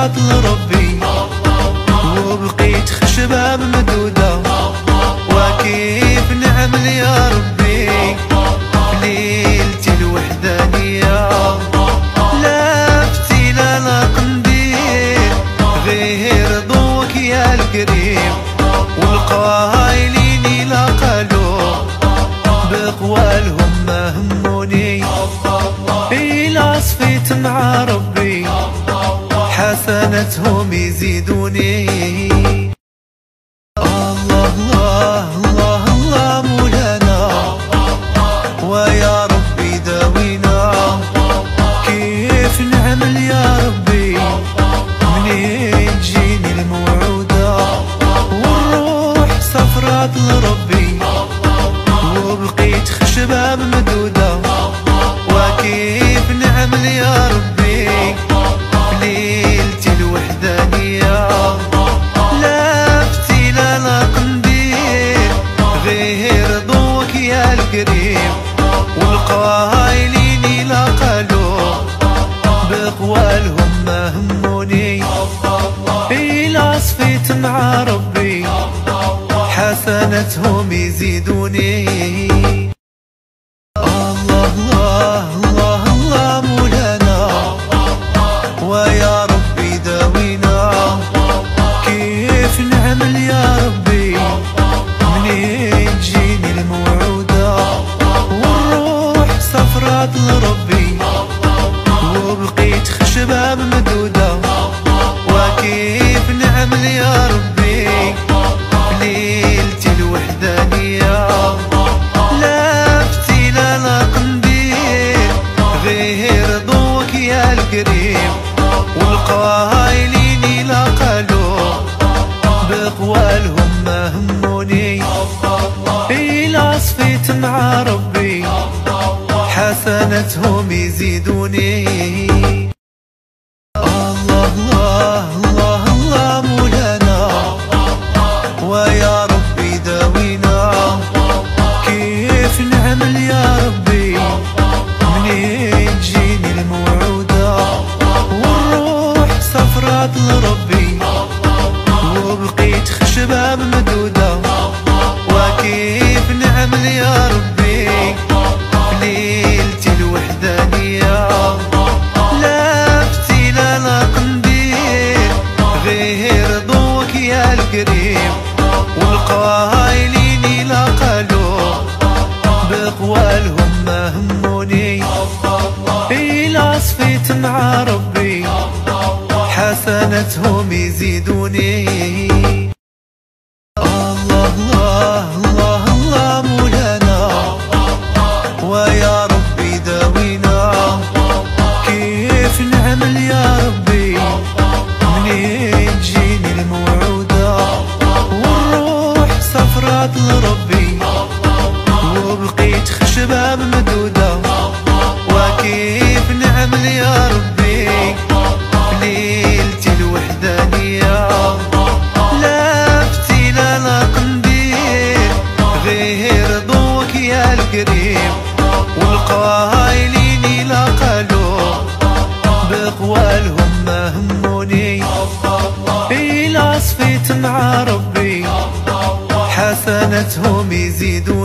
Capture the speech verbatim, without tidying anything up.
صفرات لربي، وبقيت خشبة ممدودة. وكيف نعمل يا ربي في ليلتي الوحدانية؟ لافتي لا قنديل غير ضوك يا القريب، والقايلين لا قالوا بقوالهم ما هموني. إلا صفيت مع ربي حسنتهم يزيدوني. الله الله الله الله مولانا، ويا ربي داوينا. كيف نعمل يا ربي منين تجيني الموعودة؟ والروح صفرات لربي، وبقيت خشبة ممدودة. وكيف نعمل يا ربي في ليلتي الوحدانية؟ لافتي لا قنديل غير ضوك يا القريب، والقايلين لا قالوا بقوالهم ما هموني. إلا صفيت مع ربي حسنتهم يزيدوني. الله الله الله الله مولانا، ويا ربي داوينا. كيف نعمل يا ربي منين تجيني الموعودة؟ والروح صفرات لربي، وبقيت خشبة ممدودة. وكيف نعمل يا ربي في ليلتي الوحدانية؟ لافتي لا قنديل غير ضوك يا القريب، والقايلين لا قالوا بقوالهم ما هموني. إلا صفيت مع ربي حسنتهم يزيدوني. الله الله الله الله مولانا، ويا ربي داوينا. كيف نعمل يا ربي منين تجيني الموعودة؟ والروح صفرات لربي، وبقيت خشبة ممدودة. وكيف نعمل يا ربي في ليلتي الوحدانية؟ لافتي لا قنديل غير ضوك يا القريب، والقايلين لا قالوا بقوالهم ما هموني. إلا صفيت مع ربي حسنتهم يزيدوني. الله الله الله الله مولانا، ويا ربي داوينا. كيف نعمل يا ربي منين تجيني الموعودة؟ والروح صفرات لربي، وبقيت خشبة ممدودة. وكيف نعمل يا ربي في ليلتي الوحدانية؟ لافتي لا قنديل غير ضوك يا القريب، والقايلين لا قالوا بقوالهم ما هموني. إلا صفيت مع ربي حسنتهم يزيدوني.